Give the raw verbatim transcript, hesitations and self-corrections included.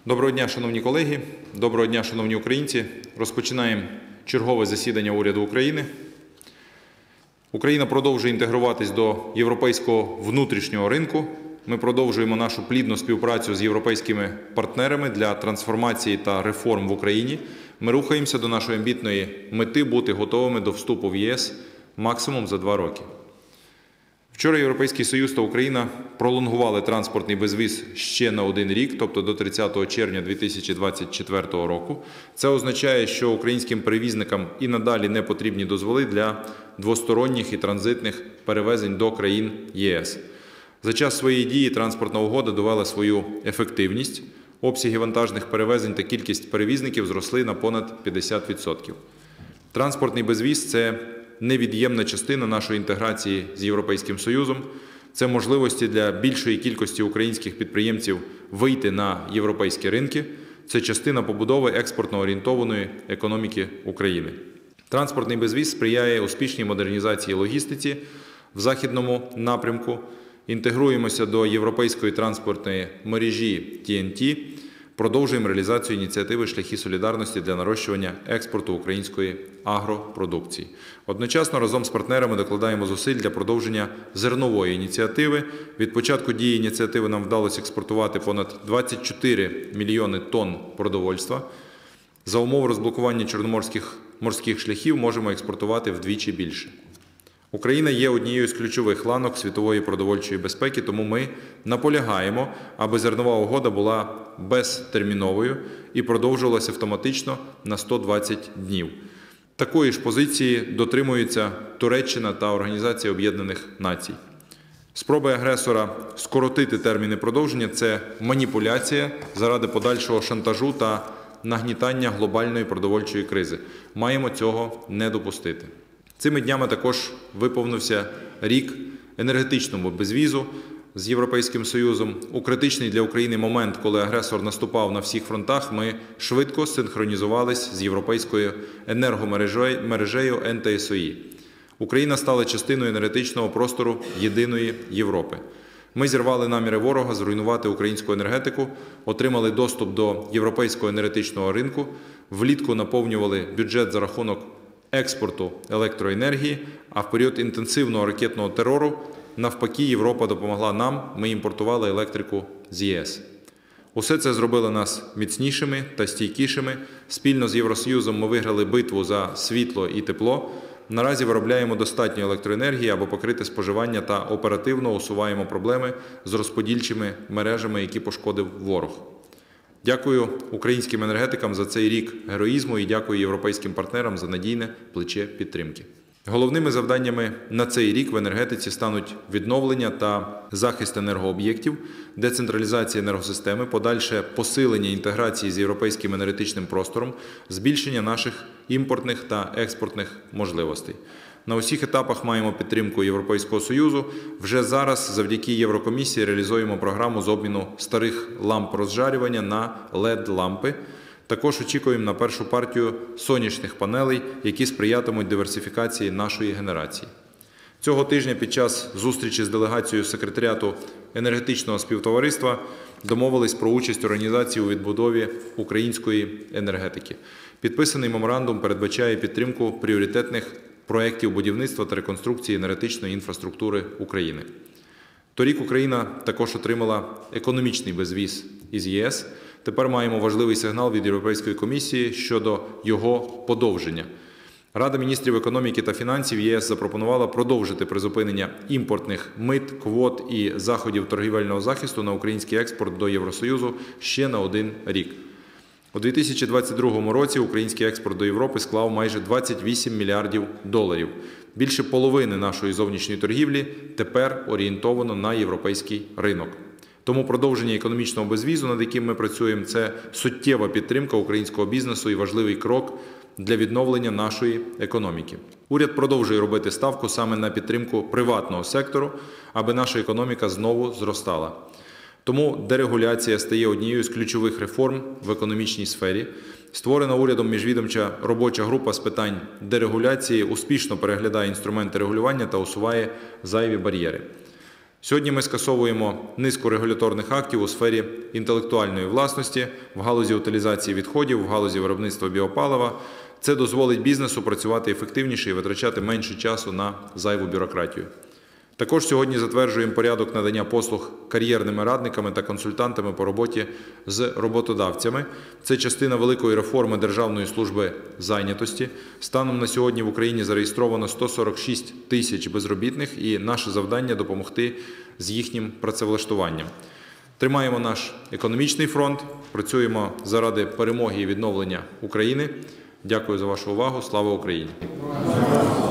Доброго дня, шановні колеги, доброго дня, шановні українці. Розпочинаємо чергове засідання уряду України. Україна продовжує інтегруватись до європейського внутрішнього ринку. Ми продовжуємо нашу плідну співпрацю з європейськими партнерами для трансформації та реформ в Україні. Ми рухаємося до нашої амбітної мети бути готовими до вступу в ЄС максимум за два роки. Вчора Європейський Союз та Україна пролонгували транспортний безвіз ще на один рік, тобто до тридцятого червня дві тисячі двадцять четвертого року. Це означає, що українським перевізникам і надалі не потрібні дозволи для двосторонніх і транзитних перевезень до країн ЄС. За час своєї дії транспортна угода довела свою ефективність. Обсяги вантажних перевезень та кількість перевізників зросли на понад п'ятдесят відсотків. Транспортний безвіз – це невід'ємна частина нашої інтеграції з Європейським Союзом. Це можливості для більшої кількості українських підприємців вийти на європейські ринки. Це частина побудови експортно-орієнтованої економіки України. Транспортний безвіз сприяє успішній модернізації логістиці в західному напрямку. Інтегруємося до європейської транспортної мережі Ті Ен Ті. Продовжуємо реалізацію ініціативи «Шляхи солідарності» для нарощування експорту української агропродукції. Одночасно разом з партнерами докладаємо зусиль для продовження зернової ініціативи. Від початку дії ініціативи нам вдалося експортувати понад двадцять чотири мільйони тонн продовольства. За умов розблокування чорноморських морських шляхів можемо експортувати вдвічі більше. Україна є однією з ключових ланок світової продовольчої безпеки, тому ми наполягаємо, аби зернова угода була безтерміновою і продовжувалася автоматично на сто двадцять днів. Такої ж позиції дотримуються Туреччина та Організація Об'єднаних Націй. Спроби агресора скоротити терміни продовження – це маніпуляція заради подальшого шантажу та нагнітання глобальної продовольчої кризи. Маємо цього не допустити. Цими днями також виповнився рік енергетичному безвізу з Європейським Союзом. У критичний для України момент, коли агресор наступав на всіх фронтах, ми швидко синхронізувались з європейською енергомережею Ен Те Ес О І. Україна стала частиною енергетичного простору єдиної Європи. Ми зірвали наміри ворога зруйнувати українську енергетику, отримали доступ до європейського енергетичного ринку, влітку наповнювали бюджет за рахунок експорту електроенергії, а в період інтенсивного ракетного терору, навпаки, Європа допомогла нам, ми імпортували електрику з Є Ес. Усе це зробило нас міцнішими та стійкішими. Спільно з Євросоюзом ми виграли битву за світло і тепло. Наразі виробляємо достатньо електроенергії, аби покрити споживання та оперативно усуваємо проблеми з розподільчими мережами, які пошкодив ворог. Дякую українським енергетикам за цей рік героїзму і дякую європейським партнерам за надійне плече підтримки. Головними завданнями на цей рік в енергетиці стануть відновлення та захист енергооб'єктів, децентралізація енергосистеми, подальше посилення інтеграції з європейським енергетичним простором, збільшення наших імпортних та експортних можливостей. На усіх етапах маємо підтримку Європейського Союзу. Вже зараз завдяки Єврокомісії реалізуємо програму з обміну старих ламп розжарювання на лед-лампи. Також очікуємо на першу партію сонячних панелей, які сприятимуть диверсифікації нашої генерації. Цього тижня під час зустрічі з делегацією секретаріату енергетичного співтовариства домовились про участь організації у відбудові української енергетики. Підписаний меморандум передбачає підтримку пріоритетних проєктів будівництва та реконструкції енергетичної інфраструктури України. Торік Україна також отримала економічний безвіз із Є Ес. Тепер маємо важливий сигнал від Європейської комісії щодо його подовження. Рада міністрів економіки та фінансів Є Ес запропонувала продовжити призупинення імпортних мит, квот і заходів торгівельного захисту на український експорт до Євросоюзу ще на один рік. У дві тисячі двадцять другому році український експорт до Європи склав майже двадцять вісім мільярдів доларів. Більше половини нашої зовнішньої торгівлі тепер орієнтовано на європейський ринок. Тому продовження економічного безвізу, над яким ми працюємо, це суттєва підтримка українського бізнесу і важливий крок для відновлення нашої економіки. Уряд продовжує робити ставку саме на підтримку приватного сектору, аби наша економіка знову зростала. Тому дерегуляція стає однією з ключових реформ в економічній сфері. Створена урядом міжвідомча робоча група з питань дерегуляції успішно переглядає інструменти регулювання та усуває зайві бар'єри. Сьогодні ми скасовуємо низку регуляторних актів у сфері інтелектуальної власності, в галузі утилізації відходів, в галузі виробництва біопалива. Це дозволить бізнесу працювати ефективніше і витрачати менше часу на зайву бюрократію. Також сьогодні затверджуємо порядок надання послуг кар'єрними радниками та консультантами по роботі з роботодавцями. Це частина великої реформи Державної служби зайнятості. Станом на сьогодні в Україні зареєстровано сто сорок шість тисяч безробітних, і наше завдання – допомогти з їхнім працевлаштуванням. Тримаємо наш економічний фронт, працюємо заради перемоги і відновлення України. Дякую за вашу увагу. Слава Україні!